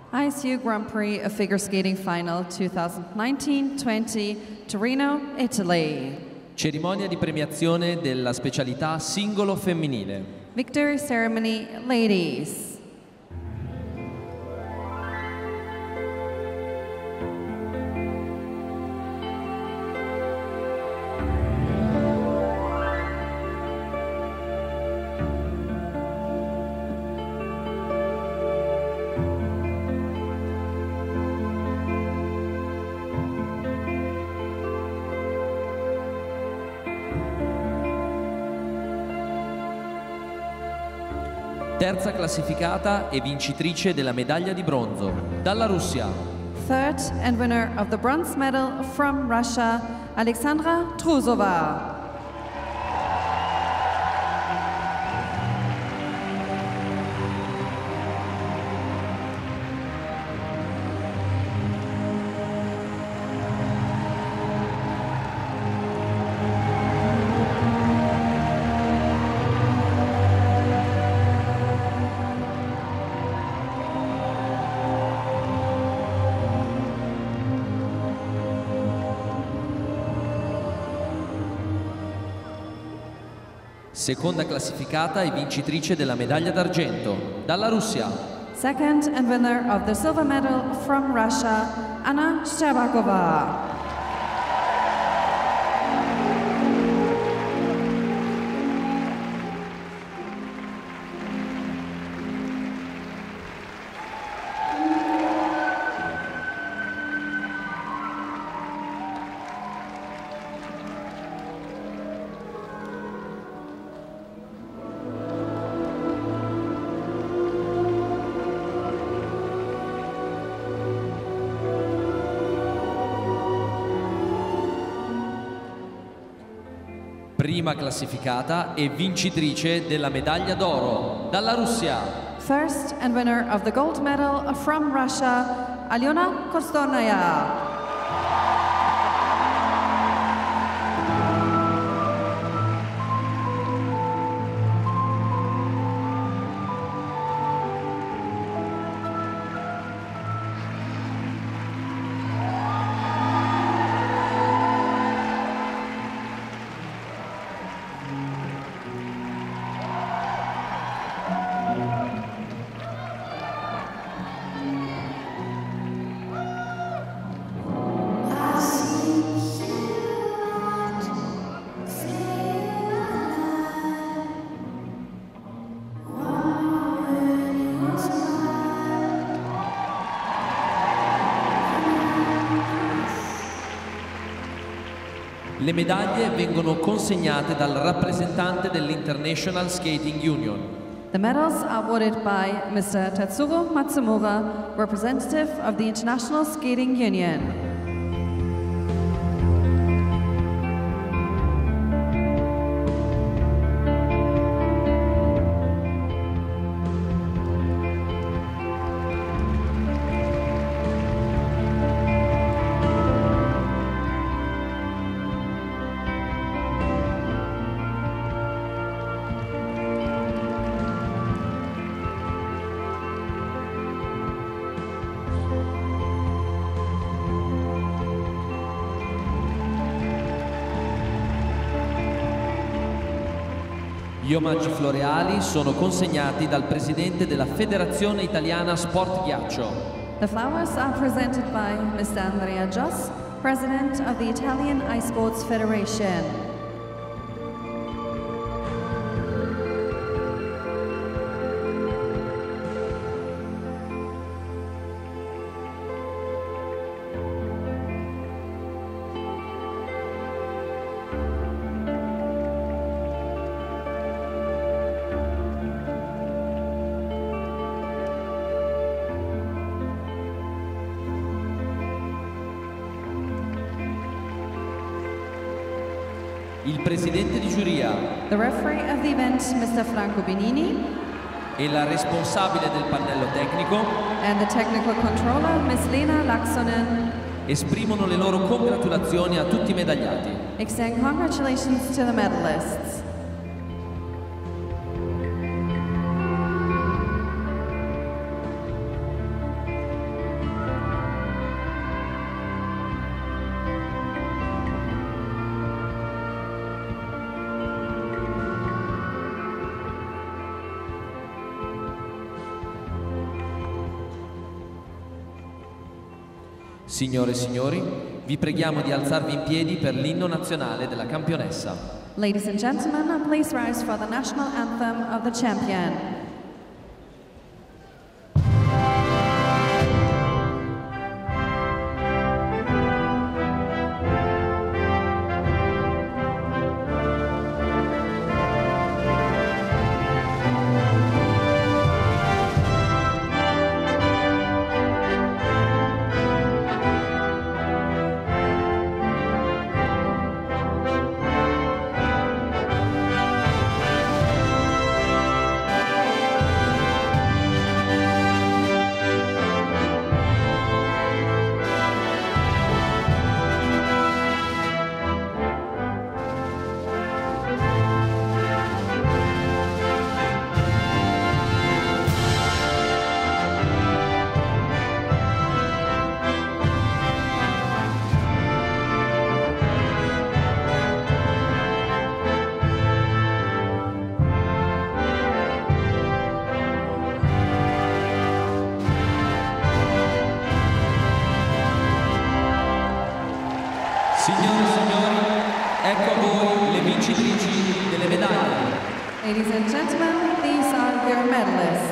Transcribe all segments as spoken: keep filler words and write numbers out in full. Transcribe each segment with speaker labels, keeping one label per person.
Speaker 1: I S U Grand Prix of Figure Skating Final twenty nineteen twenty, Torino, Italy.
Speaker 2: Cerimonia di premiazione della specialità singolo femminile.
Speaker 1: Victory ceremony, ladies.
Speaker 2: Terza classificata e vincitrice della medaglia di bronzo, dalla Russia.
Speaker 1: Third and winner of the bronze medal from Russia, Alexandra Trusova.
Speaker 2: Seconda classificata e vincitrice della medaglia d'argento, dalla Russia.
Speaker 1: Second and winner of the silver medal from Russia, Anna Shcherbakova.
Speaker 2: Prima classificata e vincitrice della medaglia d'oro, dalla Russia.
Speaker 1: First and winner of the gold medal from Russia, Alyona Kostornaya.
Speaker 2: Le medaglie vengono consegnate dal rappresentante dell'International Skating Union.
Speaker 1: The medals are awarded by Mister Tetsuro Matsumura, representative of the International Skating Union.
Speaker 2: Gli omaggi floreali sono consegnati dal presidente della Federazione Italiana Sport Ghiaccio.
Speaker 1: The flowers are presented by Mister Andrea Gios, President of the Italian Ice Sports Federation.
Speaker 2: Il presidente di giuria,
Speaker 1: the referee of the event, Mister Franco Benini,
Speaker 2: e la responsabile del pannello tecnico,
Speaker 1: and the technical controller, Miss Lena Laxonen,
Speaker 2: esprimono le loro congratulazioni a tutti i medagliati.
Speaker 1: Extend congratulations to the medalists.
Speaker 2: Signore e signori, vi preghiamo di alzarvi in piedi per l'inno nazionale della campionessa.
Speaker 1: Ladies and gentlemen, please rise for the national anthem of the champion.
Speaker 2: Signore e signori, ecco a voi le vincitrici delle medaglie.
Speaker 1: Ladies and gentlemen, these are your medalists.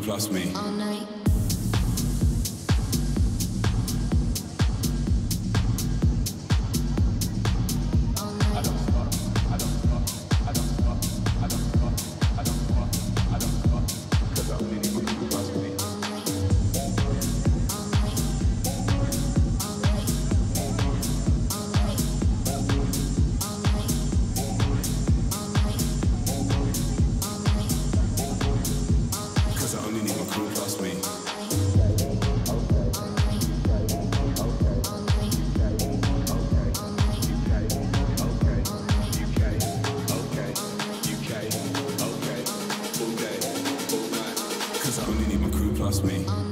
Speaker 3: plus me.
Speaker 4: All night.
Speaker 3: Cause I only need my crew plus me.